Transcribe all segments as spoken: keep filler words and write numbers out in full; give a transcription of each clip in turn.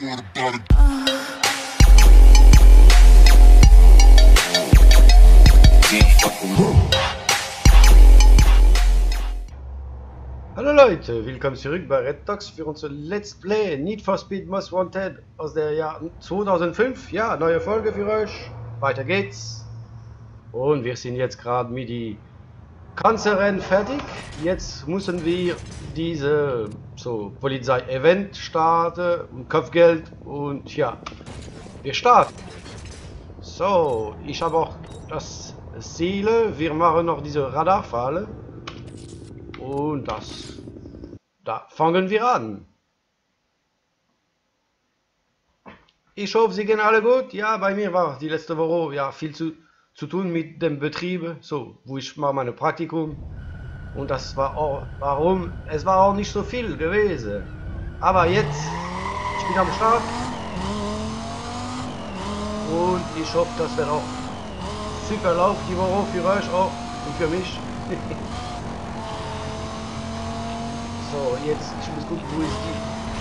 Hallo Leute, willkommen zurück bei Red Dogs für unser Let's Play Need for Speed Most Wanted aus der Jahr zweitausendfünf. Ja, neue Folge für euch. Weiter geht's. Und wir sind jetzt gerade mit die Kanzerrennen fertig. Jetzt müssen wir diese so Polizei-Event starten und Kopfgeld und ja, wir starten. So, ich habe auch das Ziel. Wir machen noch diese Radarfalle. Und das, da fangen wir an. Ich hoffe, Sie gehen alle gut. Ja, bei mir war die letzte Woche ja viel zu, zu tun mit dem Betrieb, so, wo ich mache meine Praktikum. Und das war auch, warum, es war auch nicht so viel gewesen. Aber jetzt, ich bin am Start. Und ich hoffe, das wird auch super Lauf die Woche für euch auch und für mich. So, jetzt, ich muss gucken, wo ist die.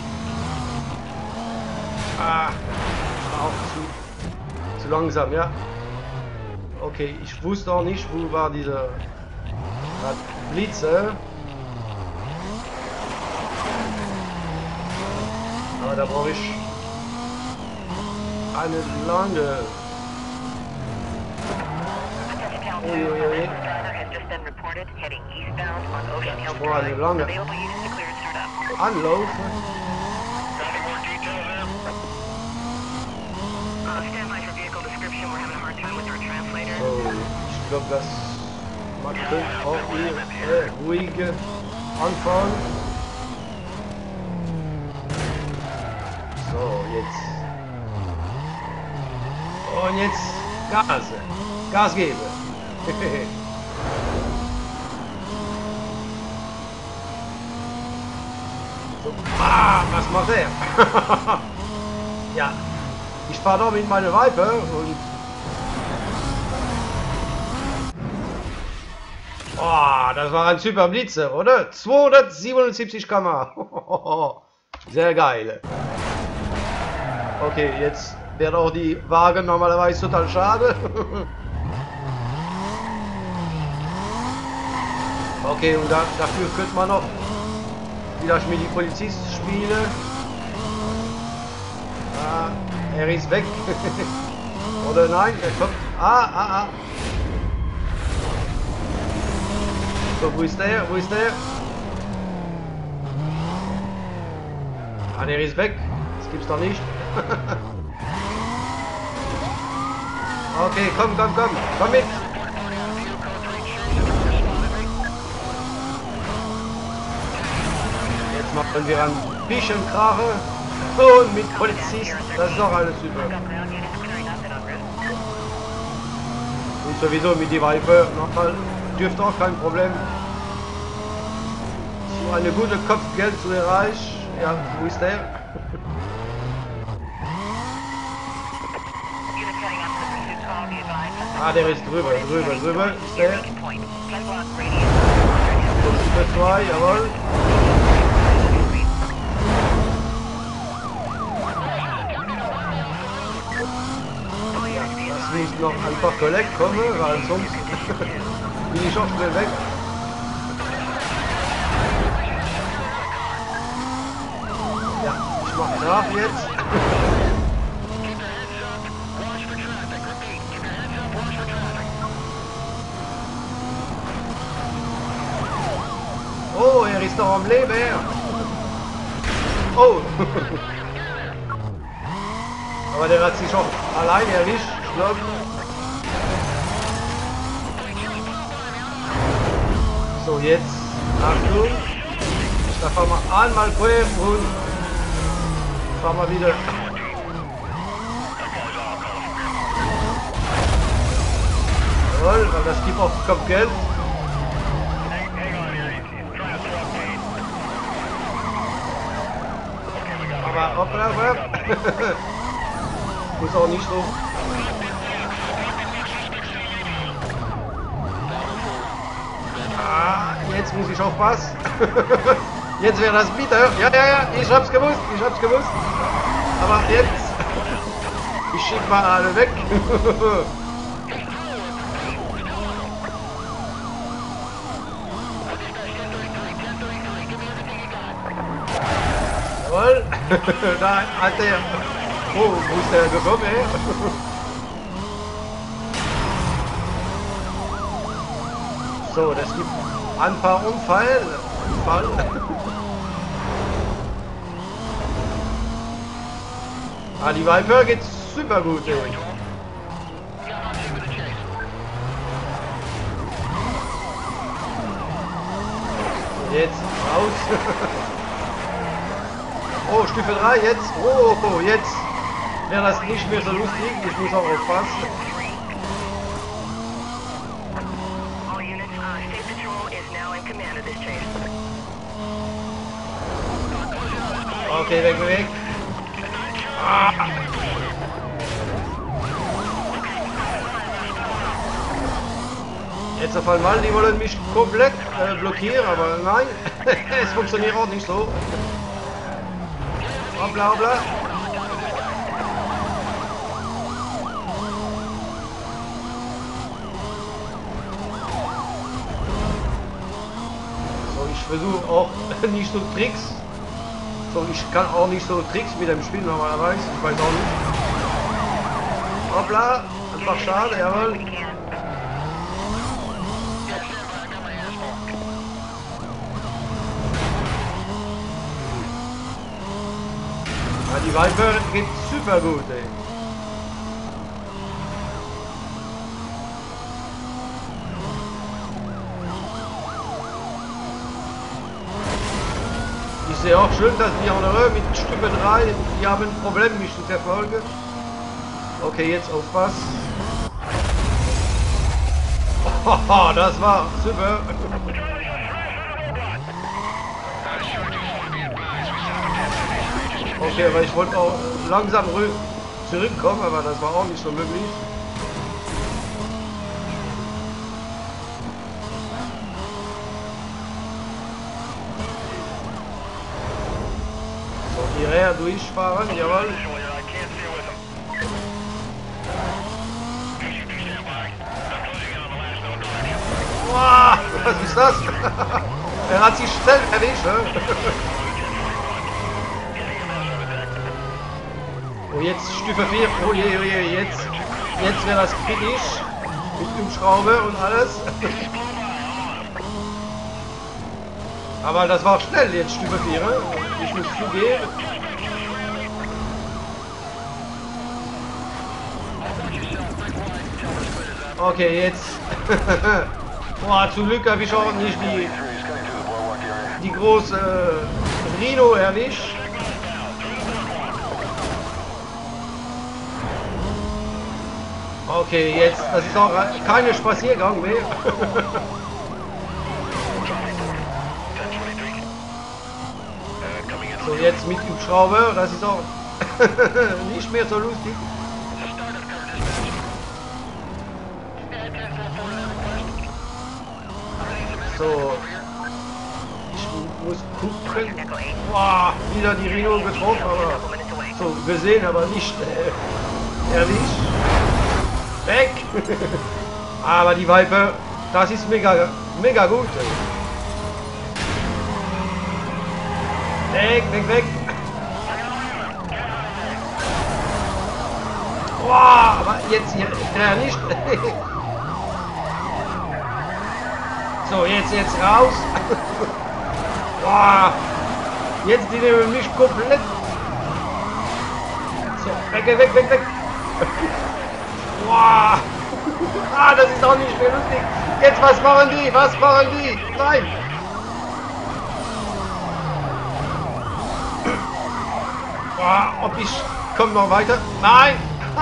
Ah, war auch zu, zu langsam, ja. Okay, ich wusste auch nicht, wo war dieser Blitze. Aber da brauche ich eine lange. Uiuiui. Ich brauche eine lange Anlauf. So, ich glaube, das macht auch hier äh, ruhige Anfang. So, jetzt. Und jetzt Gas. Gas geben. So. Ah, was macht er? Ja, ich fahre da mit meiner Viper und oh, das war ein super Blitzer, oder? zweihundertsiebenundsiebzig Kilometer pro Stunde. Sehr geil. Okay, jetzt werden auch die Wagen normalerweise total schade. Okay, und da, dafür könnte man noch vielleicht mit die Polizist spielen. Ah, er ist weg. Oder nein, er kommt. Ah, ah, ah. So, wo ist der? Wo ist der? Ah, der ist weg. Das gibt's doch nicht. Okay, komm, komm, komm. Komm mit. Jetzt machen wir ein bisschen Krache. Und mit Polizist. Das ist doch alles super. Und sowieso mit die Viper nochmal. Dürfte auch kein Problem. So eine gute Kopfgeld zu erreichen. Ja, wo ist der? Ah, der ist drüber, drüber, drüber. Ist der? Super zwei, jawohl. Ja, das muss noch einfach korrekt kommen, weil sonst bin ich auch schnell weg. Ja, ich mache nach jetzt. Oh, er ist noch am Leben. Oh. Aber der hat sich schon allein erwischt. Ich glaube. So, jetzt. Achtung. Da fahren wir einmal quer und fahren wir wieder. Jawohl, weil das gibt auch Kopfgeld. Aber hoppla, hoppla. Muss auch nicht so. Ah, jetzt muss ich aufpassen. Jetzt wäre das bitter. Ja, ja, ja, ich hab's gewusst, ich hab's gewusst. Aber jetzt. Ich schieb mal alle weg. Jawohl. Da hat der. Oh, wo ist der gekommen, ey? So, das gibt ein paar Unfall. Unfall. Ah, die Viper geht super gut, ey. Jetzt raus. Oh, Stufe drei jetzt. Oh, jetzt wäre das nicht mehr so lustig. Ich muss auch aufpassen. Okay, weg, weg. Ah. Jetzt auf einmal, die wollen mich komplett äh, blockieren, aber nein, es funktioniert auch nicht so. Hoppla, hoppla. So, ich versuche auch nicht so Tricks. So, ich kann auch nicht so Tricks mit dem Spiel normalerweise, ich weiß auch nicht. Hoppla, einfach schade, jawohl. Ja, die Viper geht super gut, ey. Ich sehe auch schön, dass die andere mit Stufe drei, die haben ein Problem, mich zu verfolgen. Okay, jetzt aufpassen. Oh, das war super. Okay, aber ich wollte auch langsam zurückkommen, aber das war auch nicht so möglich. Hierher durchfahren, jawohl. Wow, was ist das? Er hat sich selbst erwischt. Ne? Oh, jetzt Stufe vier. Oh je, oh je, jetzt, jetzt wäre das kritisch. Mit Umschraube und alles. Aber das war schnell jetzt Stufe vier. Ich muss zugeben. Okay, jetzt. Boah, zum Glück habe ich auch nicht die, die große äh, Rhino erwischt. Okay, jetzt, das ist auch keine Spaziergang mehr. So, jetzt mit dem Schrauber, das ist auch nicht mehr so lustig. So, ich muss gucken. Wow, wieder die Rhino getroffen, aber so gesehen, aber nicht äh, erwischt. Weg! Aber die Viper, das ist mega, mega gut. Weg, weg, weg! Wow, aber jetzt hier, der nicht. So, jetzt, jetzt raus. Wow, jetzt die nehmen mich komplett. So, weg, weg, weg, weg. Wow. Ah, das ist auch nicht mehr lustig. Jetzt, was machen die? Was machen die? Nein. Wow, ob ich... Komm noch weiter? Nein.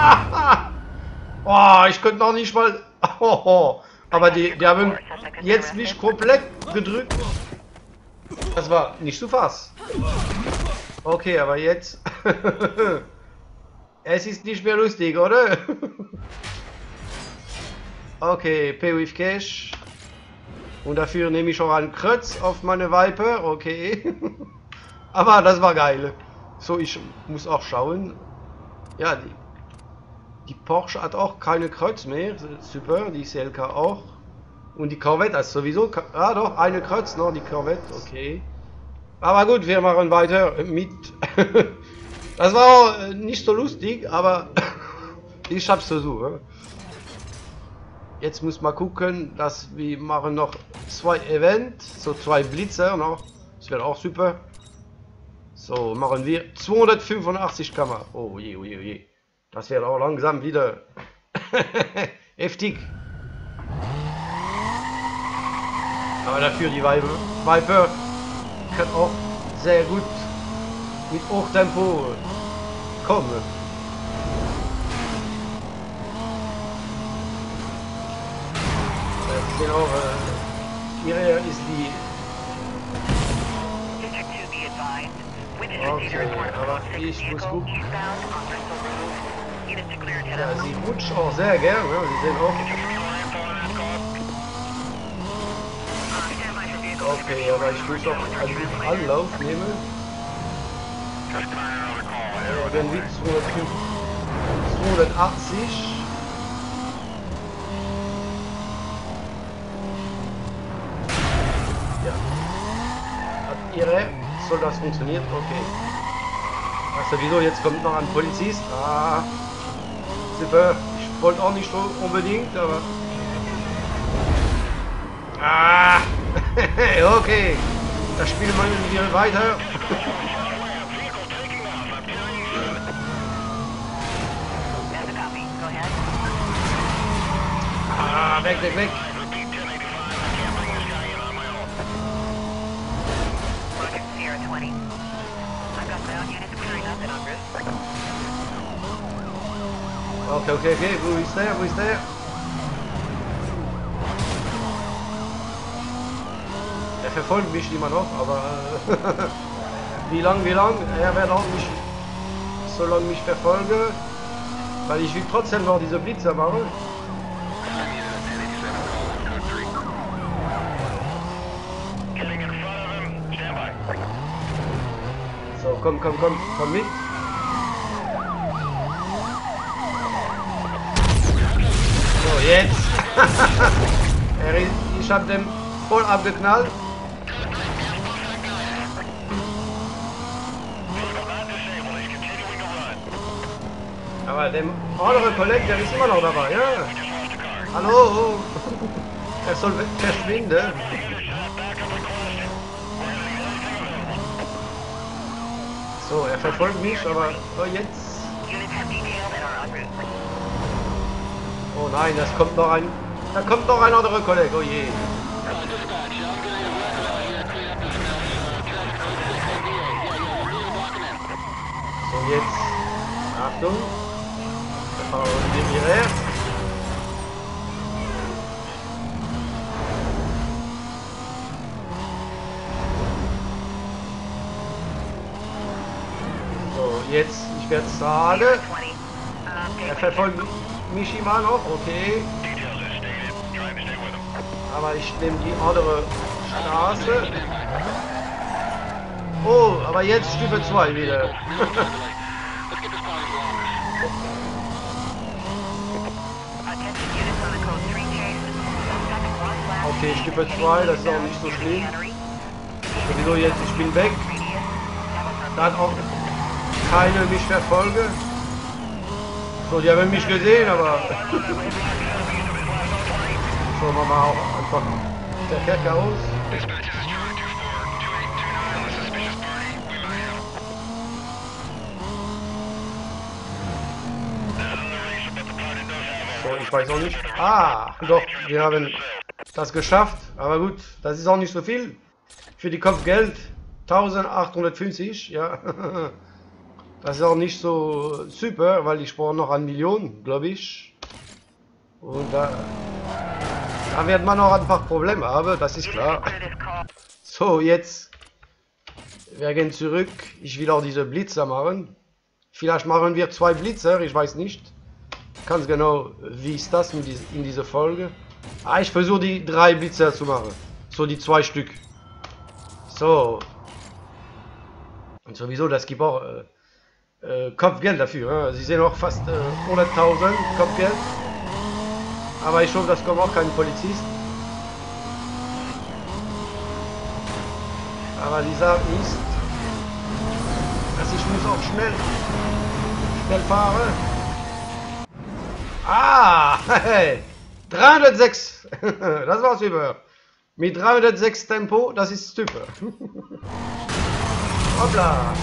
Oh, ich könnte noch nicht mal... Oh, aber die, die haben jetzt mich komplett gedrückt. Das war nicht zu fassen. Okay, aber jetzt... Es ist nicht mehr lustig, oder? Okay, Pay with Cash. Und dafür nehme ich auch einen Kreuz auf meine Viper. Okay. Aber das war geil. So, ich muss auch schauen. Ja, die, die Porsche hat auch keine Kreuz mehr. Super, die C L K auch. Und die Corvette ist sowieso... Ah doch, eine Kreuz noch, die Corvette, okay. Aber gut, wir machen weiter mit... Das war auch nicht so lustig, aber ich hab's versucht. Jetzt muss man gucken, dass wir machen noch zwei Events, so zwei Blitzer noch. Das wäre auch super. So, machen wir zweihundertfünfundachtzig Kammer. Oh je, oh je, oh je. Das wäre auch langsam wieder heftig. Aber dafür die Viper kann auch sehr gut mit Hochtempo kommen. Das genau, äh, ihre ist die. Okay, aber ich muss gucken. Ja, sie rutscht auch sehr gerne, ja, sie sehen auch. Okay, aber ich muss doch einen guten Anlauf nehmen. Ja, irgendwie zweihundertachtzig. Ja. Habt ihre? Soll das funktionieren? Okay. Also wieso? Jetzt kommt noch ein Polizist. Ah. Super. Ich wollte auch nicht so unbedingt, aber. Ah. Okay. Das Spiel machen wir weiter. Ah, weg, weg, weg. Okay, okay, okay. Wo ist der? Wo ist der? Er verfolgt mich immer noch, aber äh, wie lang, wie lang? Er wird auch nicht so lange mich verfolgen, weil ich will trotzdem noch diese Blitzer machen. So, komm, komm, komm, komm mit. So, jetzt. er ist, ich hab den voll abgeknallt. Aber der andere Kollege, der ist immer noch dabei, ja? Hallo? Er soll verschwinden. So, er verfolgt mich, aber oh, jetzt. Oh nein, das kommt noch ein. Da kommt noch ein anderer Kollege, oh je. So, jetzt. Achtung. Da fahren wir hierher. So, jetzt, ich werde sagen. Er verfolgt mich immer noch, okay. Aber ich nehme die andere Straße. Oh, aber jetzt Stufe zwei wieder. Okay, Stufe zwei, das ist auch nicht so schlimm. Sowieso jetzt, ich bin weg. Da hat auch keiner mich verfolgt. So, die haben mich gesehen, aber... So, machen wir auch einfach der Kerker aus. So, ich weiß auch nicht. Ah, doch, wir haben das geschafft. Aber gut, das ist auch nicht so viel. Für die Kopfgeld eintausendachthundertfünfzig, ja. Das ist auch nicht so super, weil ich brauche noch eine Million, glaube ich. Und da, da wird man noch ein paar Probleme haben, das ist klar. So, jetzt. Wir gehen zurück. Ich will auch diese Blitzer machen. Vielleicht machen wir zwei Blitzer, ich weiß nicht. Ganz genau, wie ist das in diese, in diese Folge. Ah, ich versuche die drei Blitzer zu machen. So die zwei Stück. So. Und sowieso, das gibt auch äh, äh, Kopfgeld dafür. Äh. Sie sehen auch fast äh, hunderttausend Kopfgeld. Aber ich hoffe, das kommt auch kein Polizist. Aber die Sache ist, dass ich muss auch schnell, schnell fahren. Ah, hey, dreihundertsechs. Das war's über. Mit dreihundertsechs Tempo, das ist super. Hoppla.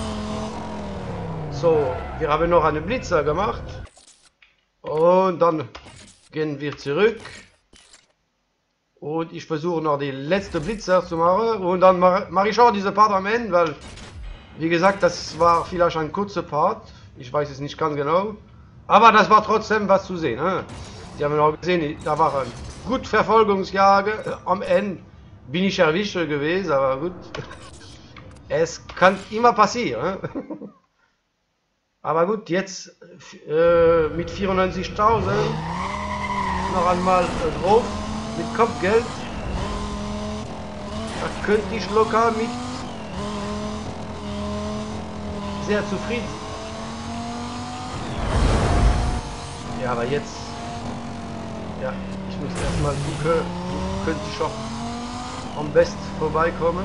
So, wir haben noch einen Blitzer gemacht. Und dann gehen wir zurück. Und ich versuche noch die letzte Blitzer zu machen. Und dann mache ich auch diese Part am Ende, weil, wie gesagt, das war vielleicht ein kurzer Part. Ich weiß es nicht ganz genau. Aber das war trotzdem was zu sehen. Ne? Sie haben auch gesehen, da war ein gut Verfolgungsjagd. Am Ende bin ich erwischt gewesen, aber gut. Es kann immer passieren. Ne? Aber gut, jetzt äh, mit vierundneunzigtausend noch einmal äh, drauf. Mit Kopfgeld, da könnte ich locker mit sehr zufrieden. Ja, aber jetzt, ja, ich muss erstmal gucken, wo könnte ich auch am besten vorbeikommen.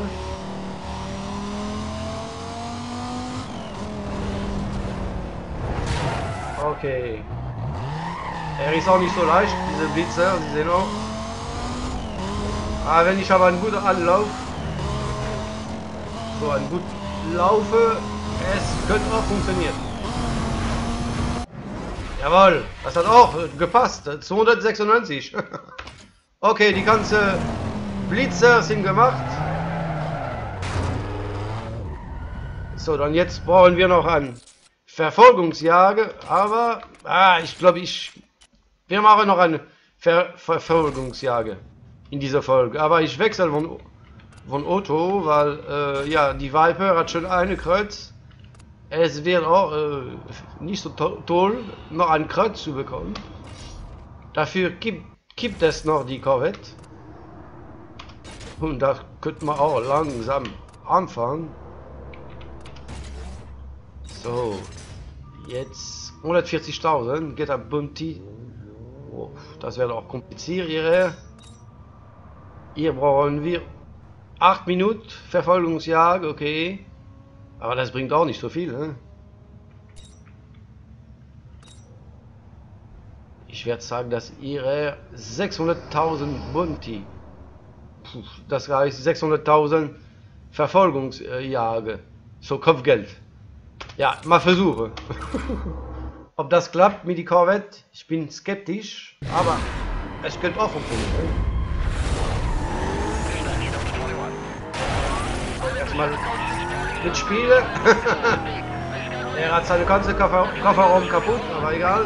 Okay. Er ist auch nicht so leicht, diese Blitzer, Sie sehen auch. Aber wenn ich aber einen guten Anlauf, so einen gut laufe, es könnte auch funktionieren. Jawohl, das hat auch gepasst. zweihundertsechsundneunzig. Okay, die ganze Blitzer sind gemacht. So, dann jetzt brauchen wir noch eine Verfolgungsjagd, aber ah, ich glaube, ich wir machen noch eine Ver Verfolgungsjagd in dieser Folge, aber ich wechsle von, von Auto, weil äh, ja, die Viper hat schon eine Kreuz. Es wird auch äh, nicht so to toll, noch ein Kreuz zu bekommen. Dafür gibt, gibt es noch die Corvette. Und da könnte man auch langsam anfangen. So, jetzt hundertvierzigtausend geht ab Bunty. Oh, das wird auch kompliziert hier. Hier brauchen wir acht Minuten Verfolgungsjagd, okay. Aber das bringt auch nicht so viel, ne? Ich werde sagen, dass ihre sechshunderttausend Bunty, das heißt sechshunderttausend Verfolgungsjagd, so Kopfgeld. Ja, mal versuche. Ob das klappt mit die Corvette, ich bin skeptisch, aber es könnte auch funktionieren. Erstmal mitspielen. Er hat seine ganze Koffer Kofferraum kaputt, aber egal.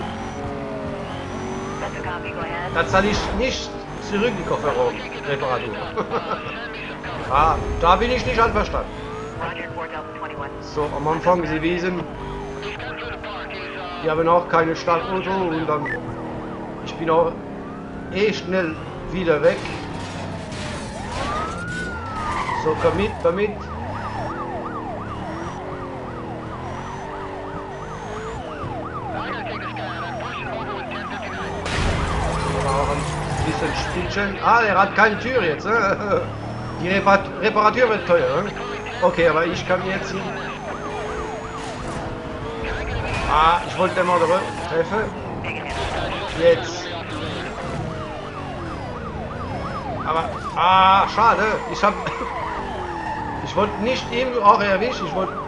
Da zahle ich nicht zurück die Kofferraum-Reparatur. Ah, da bin ich nicht einverstanden. So, am Anfang, Sie wissen, die haben auch keine Startauto und dann, ich bin auch eh schnell wieder weg. So, komm mit, komm mit. Auch ein bisschen Spielchen. Ah, er hat keine Tür jetzt. Ne? Die Reparat Reparatur wird teuer. Ne? Okay, aber ich kann jetzt... Ah, ich wollte mal treffen. Jetzt. Aber, ah, schade. Ich hab... Ich wollte nicht ihm auch erwischen. Ich wollte...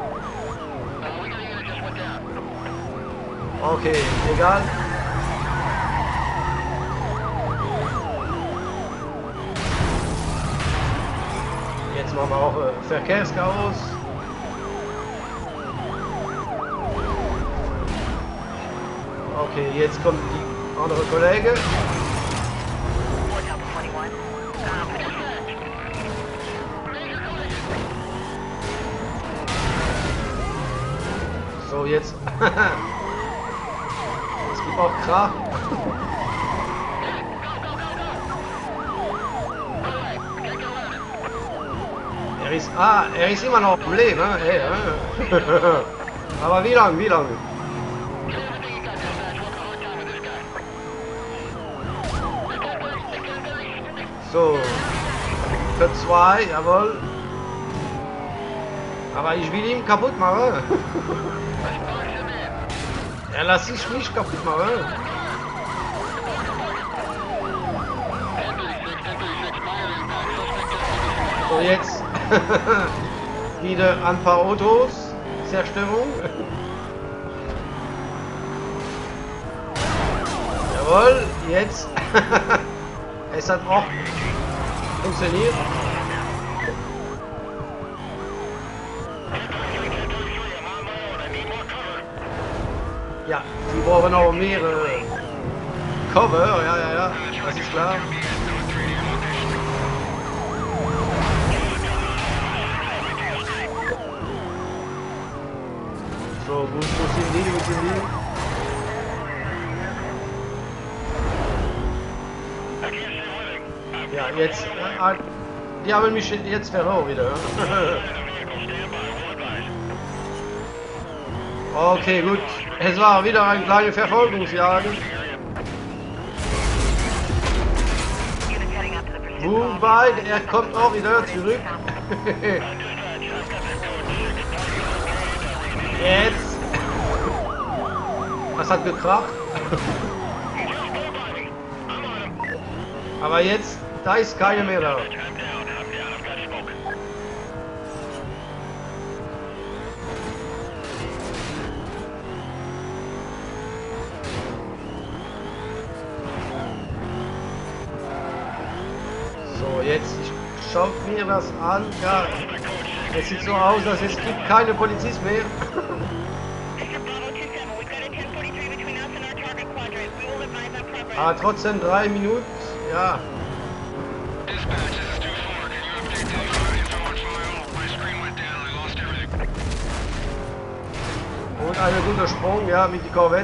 Okay, egal. Jetzt machen wir auch äh, Verkehrschaos. Okay, jetzt kommt die andere Kollege. So, jetzt. Es gibt auch Krach. Er ist, ah, er ist immer noch am Leben, ne? Hey, ja. Aber wie lange, wie lange? So, für zwei, jawohl. Aber ich will ihn kaputt machen. Er lässt sich nicht kaputt machen. So, jetzt wieder ein paar Autos. Zerstörung. Jawohl, jetzt. Es hat auch funktioniert. Ja, die brauchen auch mehr äh, Cover, ja, ja, ja, das ist klar. So, wo, wo sind die, wo sind die? Ja, jetzt, äh, die haben mich jetzt verloren wieder. Okay, gut. Es war wieder eine kleine Verfolgungsjagd. Wobei, er kommt auch wieder zurück. Jetzt. Das hat gekracht. Aber jetzt, da ist keine mehr da. So, jetzt schaut mir das an. Ja, es sieht so aus, dass es gibt keine Polizist mehr. Aber trotzdem drei Minuten, ja. Und ein guter Sprung, ja, mit der Corvette.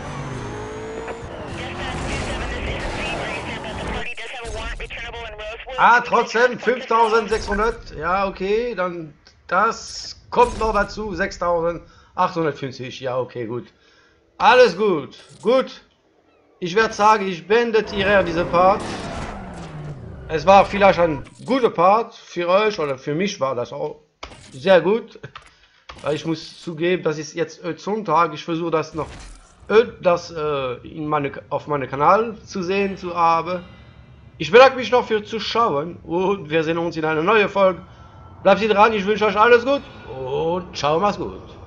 Ah, trotzdem fünftausendsechshundert. Ja, okay, dann das kommt noch dazu. sechstausendachthundertfünfzig. Ja, okay, gut. Alles gut. Gut. Ich werde sagen, ich beende hier diese Part. Es war vielleicht ein guter Part für euch oder für mich war das auch sehr gut. Weil ich muss zugeben, das ist jetzt Sonntag. Ich versuche das noch das äh, in meine, auf meinem Kanal zu sehen zu haben. Ich bedanke mich noch für Zuschauen und wir sehen uns in einer neuen Folge. Bleibt dran, ich wünsche euch alles gut und ciao, macht's gut.